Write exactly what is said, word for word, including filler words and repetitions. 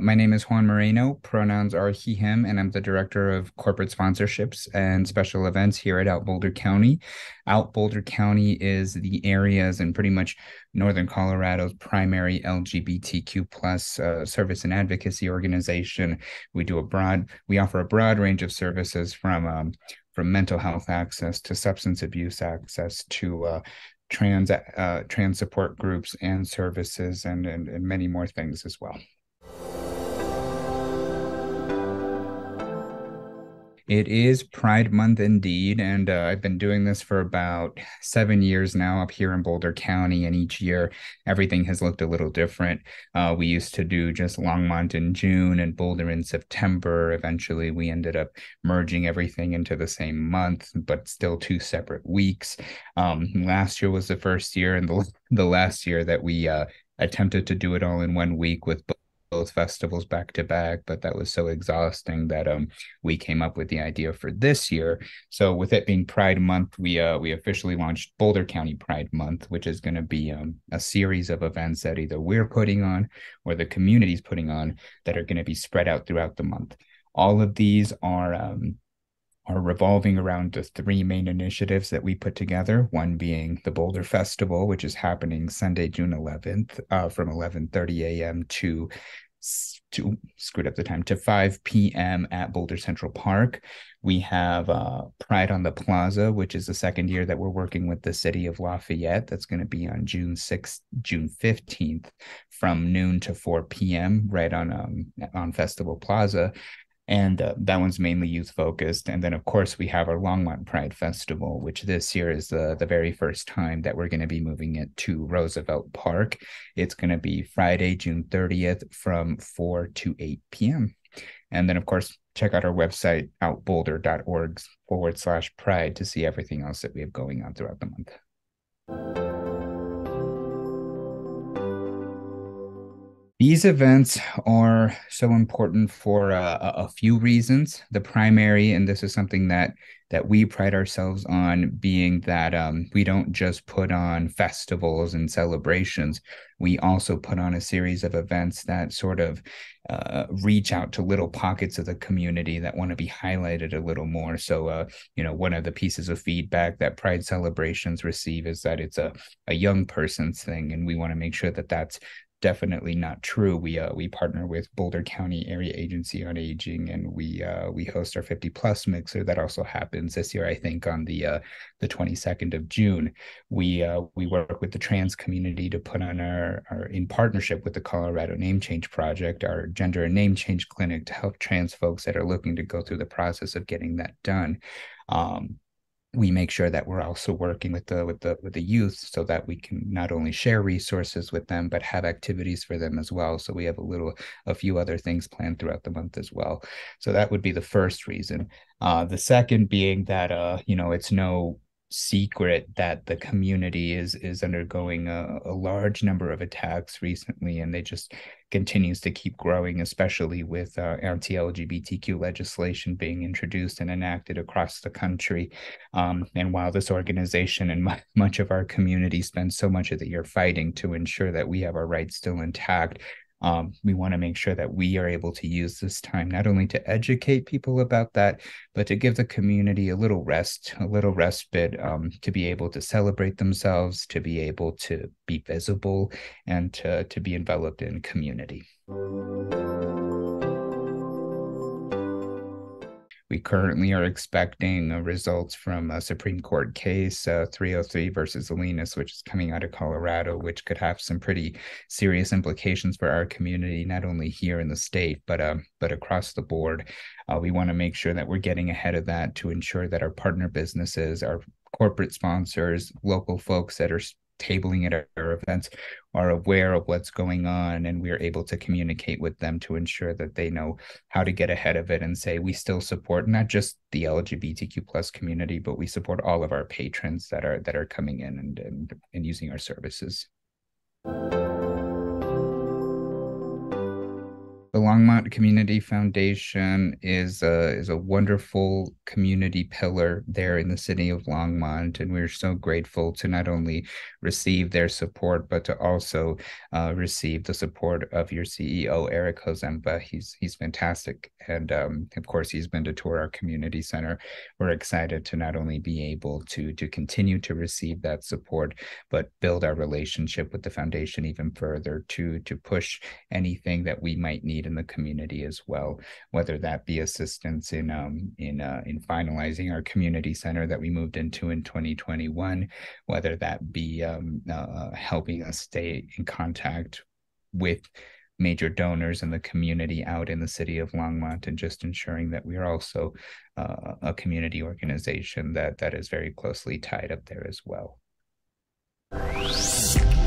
my name is Juan Moreno. Pronouns are he, him, and I'm the director of corporate sponsorships and special events here at OUT Boulder County. OUT Boulder County is the area's and pretty much Northern Colorado's primary L G B T Q plus uh, service and advocacy organization. We do a broad, we offer a broad range of services from um, from mental health access to substance abuse access to uh, trans uh, trans support groups and services and, and and many more things as well. It is Pride Month indeed, and uh, I've been doing this for about seven years now up here in Boulder County, and each year everything has looked a little different. Uh, we used to do just Longmont in June and Boulder in September. Eventually, we ended up merging everything into the same month, but still two separate weeks. Um, last year was the first year, and the, the last year that we uh, attempted to do it all in one week with both festivals back to back, but that was so exhausting that um we came up with the idea for this year. So with it being Pride Month, we uh we officially launched Boulder County Pride Month, which is going to be um a series of events that either we're putting on or the community's putting on that are going to be spread out throughout the month. All of these are um are revolving around the three main initiatives that we put together, one being the Boulder Festival, which is happening Sunday, June eleventh, uh, from eleven thirty a.m. to, to, screwed up the time, to five p.m. at Boulder Central Park. We have uh, Pride on the Plaza, which is the second year that we're working with the city of Lafayette. That's going to be on June sixth, June fifteenth, from noon to four p.m. right on um, on Festival Plaza. And uh, that one's mainly youth focused. And then, of course, we have our Longmont Pride Festival, which this year is the, the very first time that we're going to be moving it to Roosevelt Park. It's going to be Friday, June thirtieth from four to eight p.m. And then, of course, check out our website, outboulder.org forward slash pride to see everything else that we have going on throughout the month. These events are so important for uh, a few reasons. The primary, and this is something that that we pride ourselves on, being that um, we don't just put on festivals and celebrations. We also put on a series of events that sort of uh, reach out to little pockets of the community that want to be highlighted a little more. So, uh, you know, one of the pieces of feedback that Pride celebrations receive is that it's a, a young person's thing, and we want to make sure that that's definitely not true. We uh we partner with Boulder County Area Agency on Aging, and we uh we host our fifty plus mixer that also happens this year, I think, on the uh the twenty-second of June. We uh we work with the trans community to put on our, our in partnership with the Colorado Name Change Project, our gender and name change clinic to help trans folks that are looking to go through the process of getting that done. Um, we make sure that we're also working with the with the with the youth so that we can not only share resources with them but have activities for them as well. So we have a little a few other things planned throughout the month as well. So that would be the first reason. Uh, the second being that uh, you know, it's no secret that the community is is undergoing a, a large number of attacks recently, and they just continues to keep growing, especially with uh, anti-L G B T Q legislation being introduced and enacted across the country. Um, and while this organization and m- much of our community spends so much of the year fighting to ensure that we have our rights still intact, Um, we want to make sure that we are able to use this time not only to educate people about that, but to give the community a little rest, a little respite, um, to be able to celebrate themselves, to be able to be visible, and to, to be enveloped in community. We currently are expecting uh, results from a Supreme Court case, uh, three oh three versus Elenis, which is coming out of Colorado, which could have some pretty serious implications for our community, not only here in the state, but um, but across the board. Uh, we want to make sure that we're getting ahead of that to ensure that our partner businesses, our corporate sponsors, local folks that are tabling at our events are aware of what's going on, and we're able to communicate with them to ensure that they know how to get ahead of it and say we still support not just the L G B T Q plus community, but we support all of our patrons that are that are coming in and and, and using our services. The Longmont Community Foundation is a is a wonderful community pillar there in the city of Longmont, and we're so grateful to not only receive their support, but to also uh, receive the support of your C E O, Eric Hozemba. He's he's fantastic, and um, of course, he's been to tour our community center. We're excited to not only be able to to continue to receive that support, but build our relationship with the foundation even further to to push anything that we might need in the community as well, whether that be assistance in um in uh, in finalizing our community center that we moved into in twenty twenty-one, whether that be um, uh, helping us stay in contact with major donors in the community out in the city of Longmont, and just ensuring that we are also uh, a community organization that that is very closely tied up there as well.